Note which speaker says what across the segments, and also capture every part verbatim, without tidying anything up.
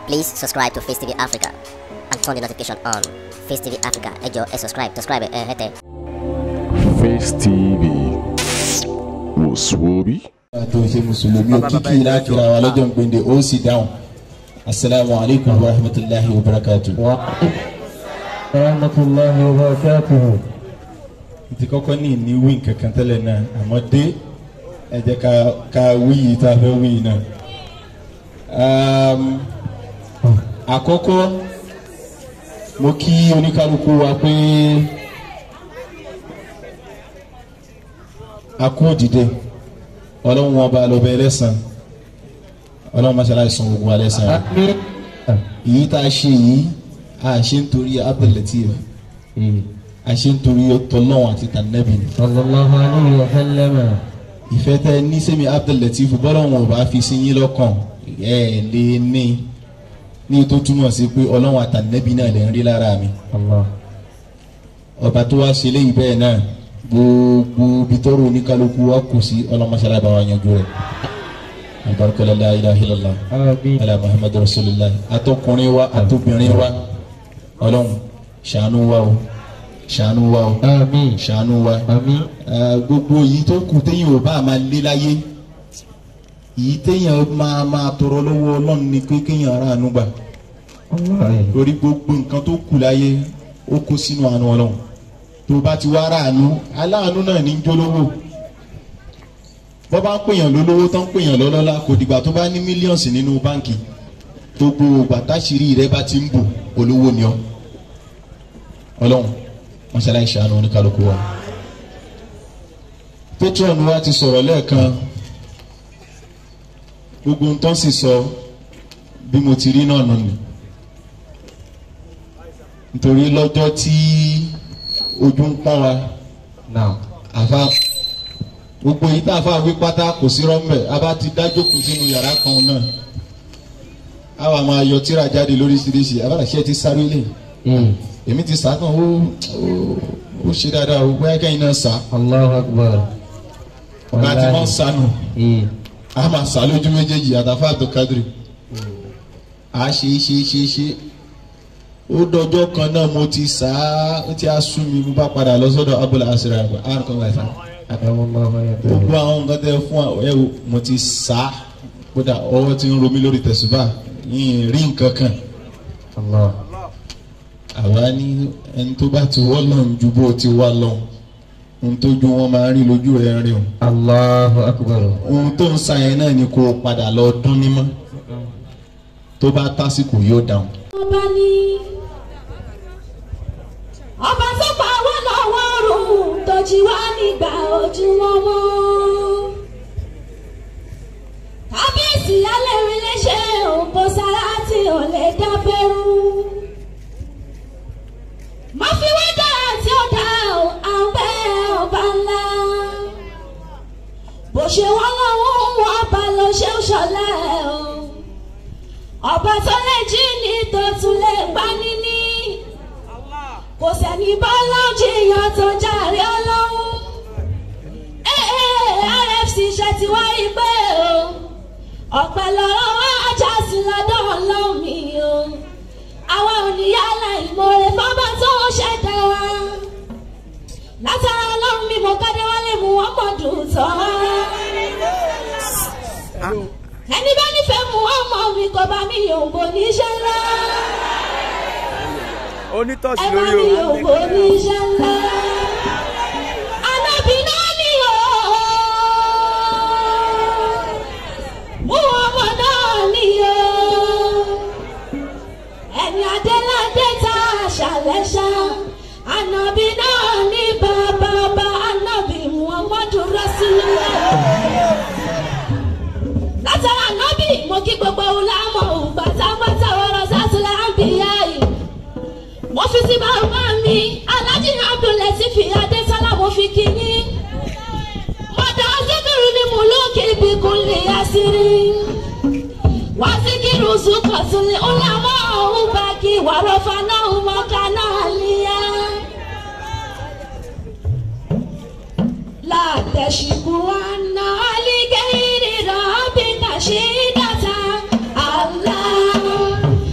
Speaker 1: Please subscribe to Face T V Africa and turn the notification on. Face T V Africa, ẹ jọ̀ọ́ ẹ subscribe, subscribe ẹ hẹ́tẹ̀.
Speaker 2: Face T V Muswobi.
Speaker 3: àti òṣè mùsùlùmí òkìkí ìlàkìlà wa lọ́jọ́ gbèndé ó sì dáhùn. Assalamu alaikum wa rahmatullahi wa barakatuh.
Speaker 4: wa rahmatullahi wa barakatuh.
Speaker 3: ti kọ́kọ́ ní ní wí kankan tẹ́lẹ̀ náà àmọ́ dé ẹ jẹ́ ká ká wí yìí tá a fẹ́ wí náà. àkọ́kọ́ mo kí oníkálukú wa pé a kú dìde ọlọ́run ọba lọ́bẹ̀ ẹlẹ́sàn ọlọ́run mashallah sàn gbogbo alẹ́sàn yìí tá a ṣe yìí a ṣe ń torí Abdul Latif a ṣe ń torí tọ́lọ́wọ̀n àti tànẹ́bì ni.
Speaker 4: sallallahu alayhi wa sallam.
Speaker 3: ìfẹ́ tẹ ní sẹ́mi Abdul Latif bọ́lọ́wọ̀n ọba fi sí yín lọ́kàn ẹ̀ lé ní ní tó túmọ̀ sí pé ọlọ́run àtànẹ́bì náà lè ń rí lára mi. ọba tó wá ṣe léyìí bẹ́ẹ̀ náà gbogbo bitọ́rọ̀ oníkálukú wa kù sí ọlọ́mọṣẹ́lá bá wa yanjú rẹ̀. abarikala la ilaha illallah ala muhammadu rasulillah atọkùnrin wa atọbìnrin wa ọlọ́run ṣàánú wa o ṣàánú wa o ṣàánú wa gbogbo yìí tó kù téèyàn ò bá máa lé láyé yìí téèyàn máa máa tọrọ lọ́wọ́ ọlọ́run ni pé kéèyàn ara àánú gbà lórí gbogbo nǹkan tó kù láyé ó kó sínú àánú ọlọ́run tó bá ti wá ra àánú aláàánú náà ní jólówó bọ́ bá ń pèèyàn lólówó tán ń pèèyàn lọ́lọ́lá kò dìgbà tó bá ní mílíọ̀nsì nínú báǹkì gbogbo bàtàṣírí rẹ bá ti ń bò olówó ni ọ ọlọ́run wọ́n ṣe aláìṣẹ́ àánú oníkálukú wa. patron wa ti sọ̀rọ̀ lẹ́ẹ̀kan gbogbo ń tán sì sọ bí mo ti rí náà nù ní nítorí lọ́jọ́ tí ojú ń pọ́n wa àfa gbogbo yìí tá a fà wí pátá kò sí rọ́mbẹ̀ a bá ti dájókòó sínú yàrá kan náà a wà máa yọ tíra jáde lóríṣiríṣi abáṣẹ ti sáré lè èmi ti sá kan ó ó ṣe dáadáa ó bóyá kẹ́yìn náà sá.
Speaker 4: Allahu Akbar.
Speaker 3: ọ̀gá tí wọ́n sánú a máa sá lójú méjèèjì àtàfà tó kádìrì a ṣe ṣe ṣe ṣe ó dọjọ́ kan náà mo ti sá ó ti á sú mi mo bá padà lọ sọ́dọ̀ abúlé àṣírí àgbà á nǹkan wà fún gbogbo àwọn nǹkan tẹ fún ẹ o mo ti sá kódà ọwọ́ ti ń ro mí lórí tẹ̀sùbà yìí rí nǹkan kan àwa ní ẹni tó bá ti wọ́ lọ́n ju bó ti wá lọ́n ohun tó ju wọn máa ń rí lójú rẹ̀ rí o.
Speaker 4: Allahu Akbar.
Speaker 3: ohun tó ń sa yẹn náà ni kó o padà lọ dún ní mọ́ tó bá tásìkò yóò dáhùn.
Speaker 5: ọba ní ọba tó pa wá lọ́wọ́ rùn tó jí wá nígbà ojú wọn mọ́ kábíyèsí alẹ́ rí léṣe òǹkó sára tí ò lè dábẹ́rú má fi wé dára tí ó dá àwọn bẹ́ẹ̀ ọba ńlá bó ṣe wọ́n lọ́wọ́ wọn ọba ló ṣe ń ṣọlẹ̀ o ọba tó lè jí ní tó tún lè gbá níní kò sẹ́ni bá lọ́jìyàn tó jàre ọlọ́run R F C ṣe ti wá ìgbé o ọ̀pẹ lọ́rọ̀ wá ajá sí lọ́dọ̀ ọlọ́run mi o àwa ò ní yálà ìmoore fọ́bà tó ṣẹ̀dá wa látara ọlọ́run mi mo kádé wálé mu wọ́n mọ̀ dùn tán ẹni bá nífẹ̀ẹ́ mu ọmọ mi kò bá mi yòǹbó níṣẹ́ ńlá
Speaker 6: onítọ̀sí
Speaker 5: ẹ bá
Speaker 6: lórí
Speaker 5: mi
Speaker 6: o.
Speaker 5: yòǹbó níṣẹ́ ńlá anábì náà ni o mú ọmọ náà ni o ẹni adéládé tá a ṣàlẹ́ṣà anábì náà ni bàbá bá anábì Muhammadu Rasulullah látara anábì mo kí gbogbo ọlámọ̀ bàtàbàtà ọ̀rọ̀ sátúlẹ̀ àbíyá yìí mo fi sí bàbá mi Alhaji Abdul Latif Adésọlá mo fi kí ní mọ̀dà síkìrì ni mo lókè ibi kún lè yá sírí wá síkìrì sùkọ̀tún ní ọlámọ̀ ọ̀hún bá kí wàrọ̀fà náà mọ̀ká náà níyà látẹ̀síkú wa náà lè gẹ́rì rọ̀ bí kàṣí dàtà Allah.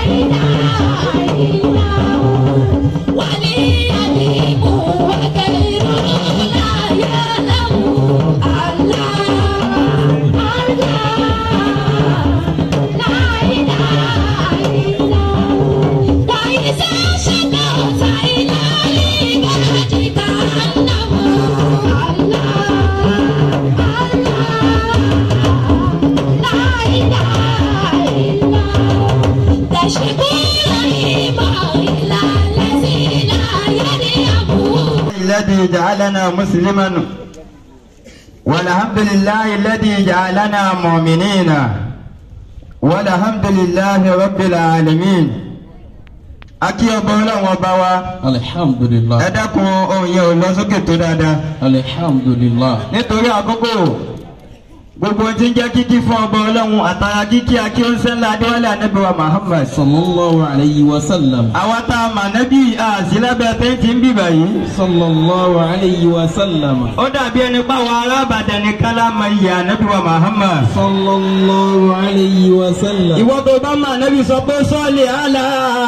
Speaker 6: الذي جعلنا مسلما والحمد لله الذي جعلنا مؤمنين والحمد لله رب العالمين. Aki ọba Ọlọ́run ọba wa.
Speaker 4: Alhamdulillah.
Speaker 6: Ẹ dákun ohùn yẹn ò lọ sókè tó dáadáa.
Speaker 4: Alhamdulillah.
Speaker 6: Nítorí àkókò gbogbo tí ń jẹ́ kíkí fún ọba Ọlọ́run àtàrà kíkí akí ó ń sẹ́ńlá adéwálé ànábì wa Muhammad.
Speaker 4: Sallallahu alayhi wa sallam.
Speaker 6: Àwa tá a mà nábì àṣìlábẹ́ tẹ́ǹtì ń bìbà yìí.
Speaker 4: Sallallahu alayhi wa sallam.
Speaker 6: Ó dàbí ẹni pa àwọn arábàdàn ní kálámà yìí ànábì wa Muhammad.
Speaker 4: Sallallahu alayhi wa sallam.
Speaker 6: Ìwọ tó bá mà nábì sọ pé sọ́ọ̀lì àlá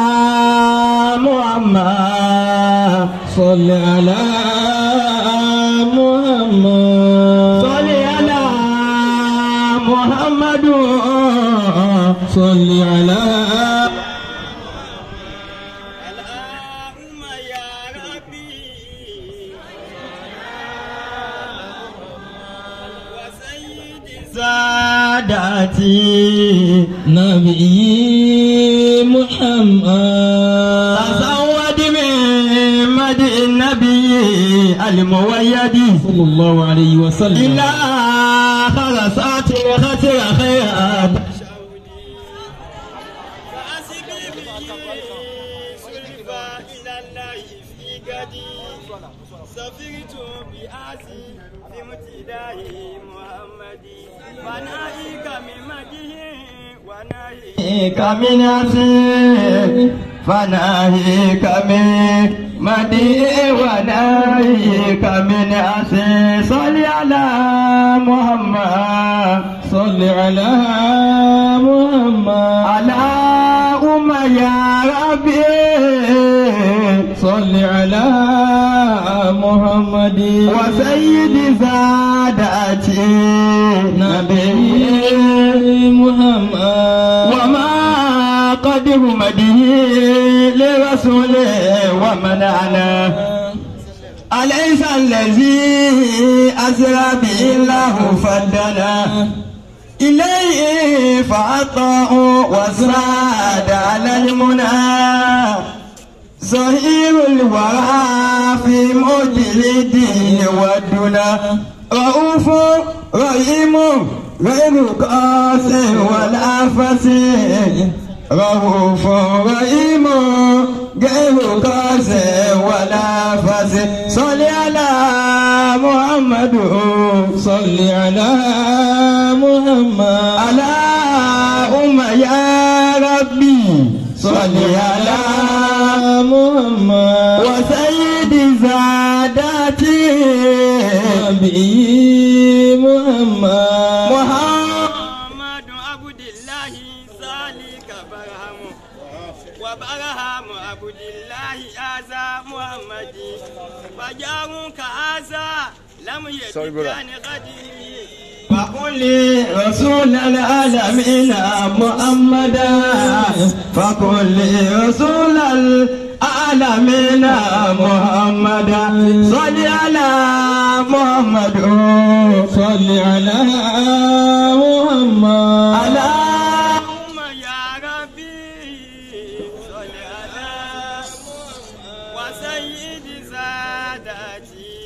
Speaker 6: Muhammad.
Speaker 4: Salli ala Muhammad.
Speaker 6: Sọ́ọ̀lì àlá Muhammadu.
Speaker 4: Salli ala
Speaker 6: Allahumma ya Rabbi wa sayyidi sadati
Speaker 4: Nabi Muhammad.
Speaker 6: Tazawwad min madi nabi al-muwayyadi
Speaker 4: Sallallahu alayhi wa sallam.
Speaker 6: ila khalasati khatira khayat سفرت بآسي في امتداء محمد وناهيك من مجده وناهيك من عسي فناهيك من مجده وناهيك من عسي صل على محمد.
Speaker 4: صل على محمد.
Speaker 6: اللهم يا ربي
Speaker 4: صل على محمد
Speaker 6: وسيد ساداتي
Speaker 4: نبي محمد.
Speaker 6: وما قدر مده لرسوله ومن على أليس الذي أسرى به الله فدنا إليه فأطاع وزاد على المنى ظهير الورى في موج الدين والدنا رؤوف رحيم غير قاس ولا فسيح رؤوف رحيم غير قاس ولا فسيح صل على محمد.
Speaker 4: صل على محمد.
Speaker 6: اللهم يا ربي صل على
Speaker 4: محمد
Speaker 6: وسيد ساداتي
Speaker 4: نبي محمد.
Speaker 6: محمد عبد الله ذلك برهم وبرهم عبد الله هذا محمد فجارك هذا لم يدركان قدير فقل رسول العالمين محمدا فقل رسول العالمين محمدا صل على محمد.
Speaker 4: صل على محمد.
Speaker 6: اللهم يا ربي صل على وسيد ساداتي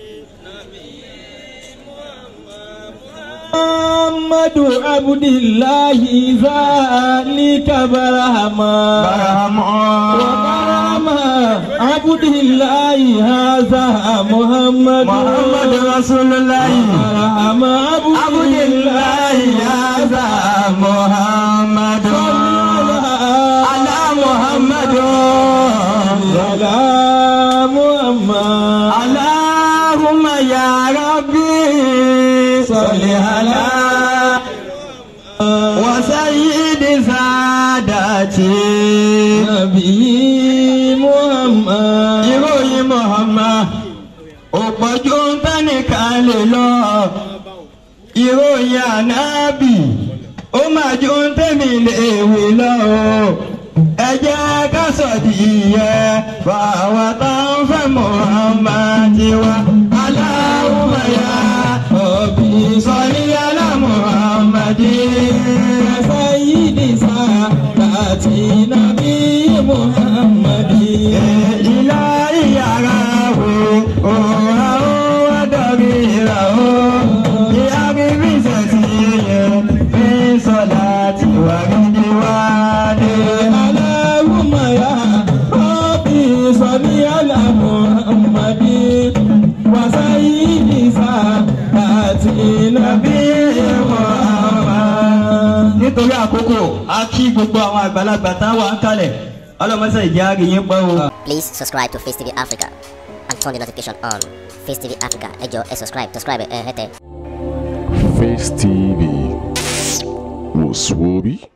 Speaker 4: محمد عبد الله ذلك برهما وبرهما عبد الله هذا محمد
Speaker 6: محمد رسول الله
Speaker 4: برهما
Speaker 6: عبد الله هذا محمد على محمد
Speaker 4: على محمد.
Speaker 6: اللهم يا ربي صل على وسيد ساداتي sàádàtì.
Speaker 4: Nàbí Muhammad.
Speaker 6: Ìròyìn Muhammad òpọ̀jù tánìkan lè lọ. Ìròyìn ànábì ó máa ju tèmi lè wí lọ. Ẹ jẹ́ ká sọ̀dí yẹ fáwọn tó ń fẹ́ Muhammad tiwa. Allahumma ya Rabbi salli ala Muhammadin.
Speaker 4: Sayyidi Saadati Nabi Muhammadin.
Speaker 6: Ilahi yarahu orahu adabirahu. Yari bisasiye bin salati wa ridwani.
Speaker 4: Allahumma ya Rabbi salli ala Muhammadin. Wa sayyidi Saadati Nabi Muhammad.
Speaker 6: Nítorí àkókò a kí gbogbo àwọn àgbàlagbà tá wà ń kalẹ̀ ọlọ́mọṣẹ́ ìjà àríyìn pẹ́ o.
Speaker 1: Please subscribe to Face T V Africa and turn the notification on. Face T V Africa, ẹ jọ̀ọ́ ẹ subscribe, subscribe ẹ hẹ́tẹ̀.
Speaker 2: Face T V. Was Swoby?